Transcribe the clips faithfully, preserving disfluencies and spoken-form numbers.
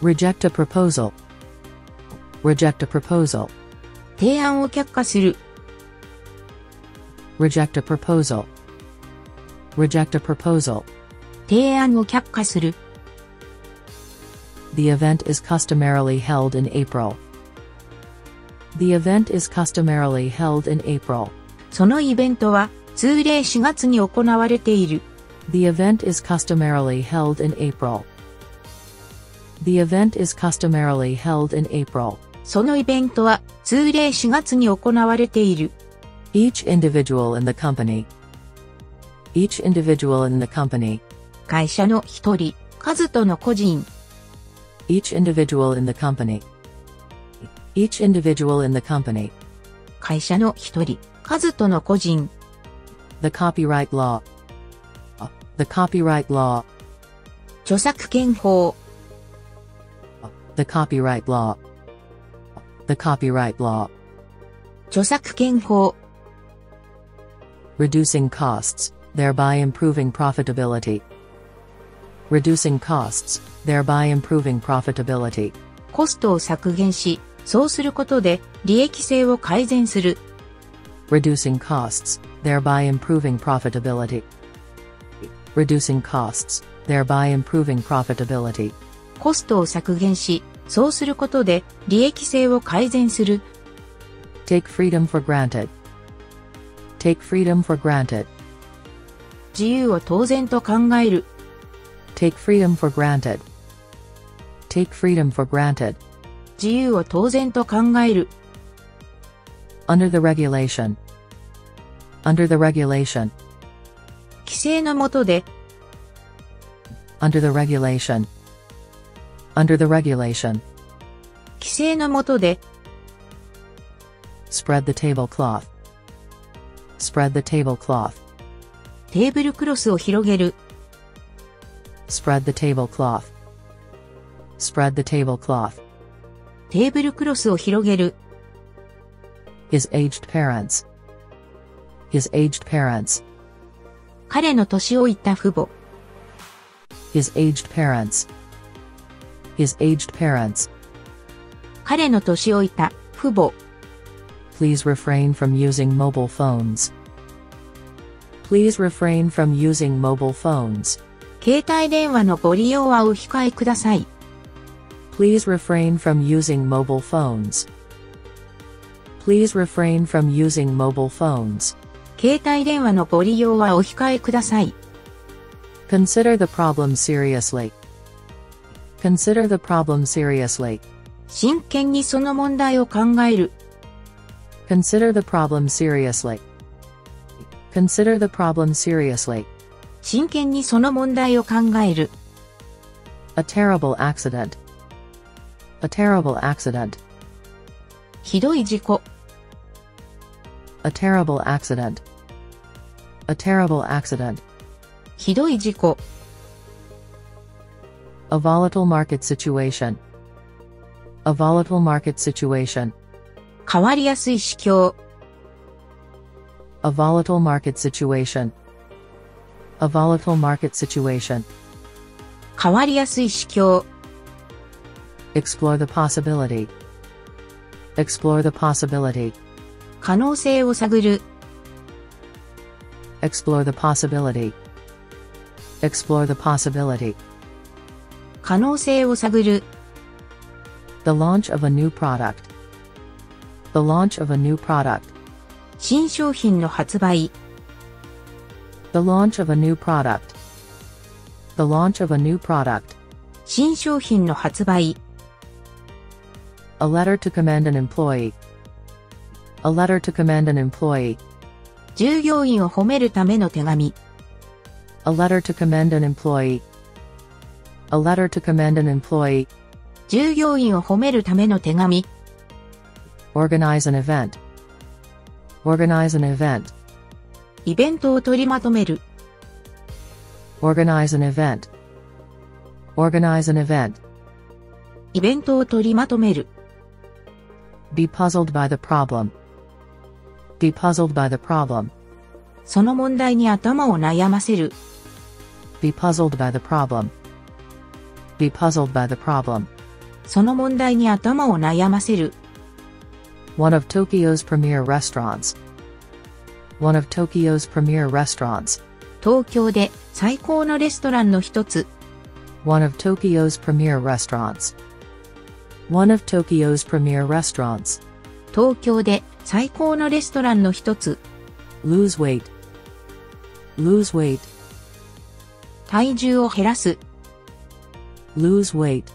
Reject a proposal. Reject a proposal. 提案を却下する。 Reject a proposal. Reject a proposal. 提案を却下する。 The event is customarily held in April. The event is customarily held in April. そのイベントは通例しがつに行われている。 The event is customarily held in April. The event is customarily held in April. そのイベントは通例しがつに行われている。 Each individual in the company. Each individual in the company. 会社の一人、数との個人。 Each individual in the company. Each individual in the company. 会社の一人、数との個人。 The copyright law. The copyright law. 著作権法。 The copyright law. The copyright law. 著作権法。 Reducing costs, thereby improving profitability. Reducing costs, thereby improving profitability. コストを削減し、そうすることで利益性を改善する。 Reducing costs, thereby improving profitability. Reducing costs, thereby improving profitability. コストを削減し、そうすることで利益性を改善する。 Take freedom for granted. Take freedom for granted. 自由を当然と考える。 Take freedom for granted. Take freedom for granted. 自由を当然と考える。 Under the regulation. Under the regulation. 規制の下で。 Under the regulation. Under the regulation. 規制の下で。 Spread the tablecloth. Spread the tablecloth. テーブルクロスを広げる。 Spread the tablecloth. Spread the tablecloth. テーブルクロスを広げる。 His aged parents. His aged parents. 彼の年老いた父母。 His aged parents. His aged parents. 彼の年老いた父母。 Please refrain from using mobile phones. Please refrain from using mobile phones. 携帯電話のご利用はお控えください。 Please refrain from using mobile phones. Please refrain from using mobile phones. 携帯電話のご利用はお控えください。 Consider the problem seriously. Consider the problem seriously. 真剣にその問題を考える。 Consider the problem seriously. Consider the problem seriously. 真剣にその問題を考える。 A terrible accident. A terrible accident. ひどい事故。 A terrible accident. A terrible accident. ひどい事故。 A volatile market situation. A volatile market situation. 変わりやすい市況。 A volatile market situation. A volatile market situation. 変わりやすい市況。 Explore the possibility. Explore the possibility. 可能性を探る。 Explore the possibility. Explore the possibility. 可能性を探る。 The launch of a new product. The launch of a new product. 新商品の発売。 The launch of a new product. The launch of a new product. 新商品の発売。 A letter to commend an employee. A letter to commend an employee. 従業員を褒めるための手紙。 A letter to commend an employee. A letter to commend an employee. 従業員を褒めるための手紙。 Organize an event. Organize an event. イベントを取りまとめる。 Organize an event. Organize an event. イベントを取りまとめる。 Be puzzled by the problem. Be puzzled by the problem. その問題に頭を悩ませる。 Be puzzled by the problem. Be puzzled by the problem. その問題に頭を悩ませる。 One of Tokyo's premier restaurants. One of Tokyo's premier restaurants. 東京で最高のレストランの一つ。 One of Tokyo's premier restaurants. One of Tokyo's premier restaurants. 東京で最高のレストランの一つ。 Lose weight. Lose weight. 体重を減らす。 Lose weight.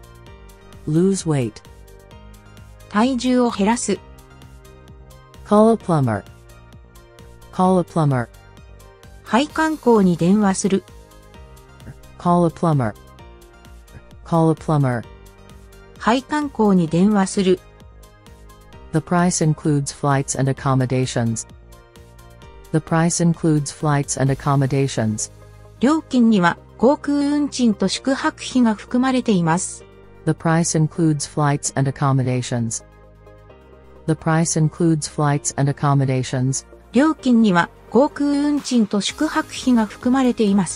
Lose weight. 体重を減らす。 Call a plumber. Call a plumber. 配管工に電話する。 Call a plumber. Call a plumber. 配管工に電話する。 The price includes flights and accommodations. The price includes flights and accommodations. 料金には航空運賃と宿泊費が含まれています。 The price includes flights and accommodations. The price includes flights and accommodations. 料金には航空運賃と宿泊費が含まれています。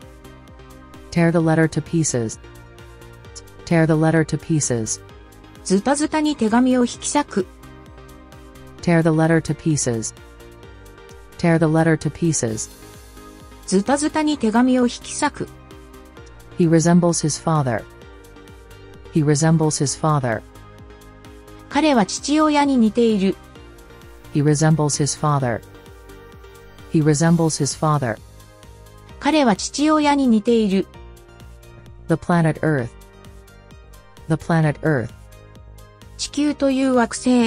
Tear the letter to pieces. Tear the letter to pieces. ズタズタに手紙を引き裂く。 Tear the letter to pieces. Tear the letter to pieces. ズタズタに手紙を引き裂く。 He resembles his father. He resembles his father. 彼は父親に似ている。 He resembles his father. He resembles his father. 彼は父親に似ている。 The planet Earth. The planet Earth. 地球という惑星。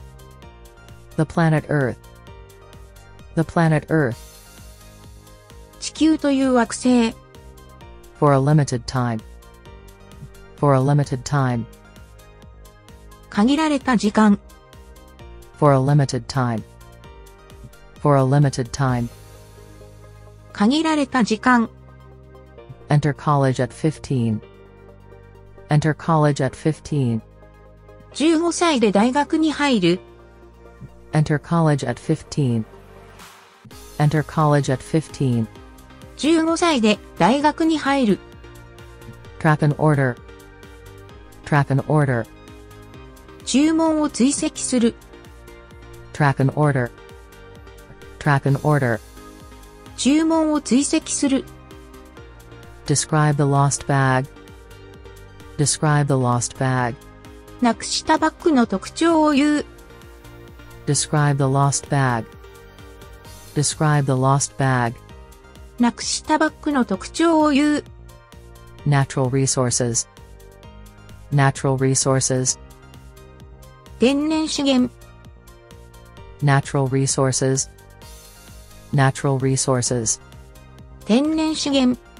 The planet Earth. The planet Earth. 地球という惑星。 For a limited time. For a limited time. 限られた時間。 For a limited time. For a limited time. 限られた時間。 Enter college at fifteen. Enter college at fifteen. じゅうごさいで大学に入る。 Enter college at fifteen. Enter college at fifteen. じゅうごさいで大学に入る。 Track an order. Track an order. 注文を追跡する。 Track an order. Track an order. 注文を追跡する。 Describe the lost bag. Describe the lost bag. なくしたバッグの特徴を言う。 Describe the lost bag. Describe the lost bag. なくしたバッグの特徴を言う。 Natural resources. Natural resources. 天然資源。 Natural resources. Natural resources. 天然資源。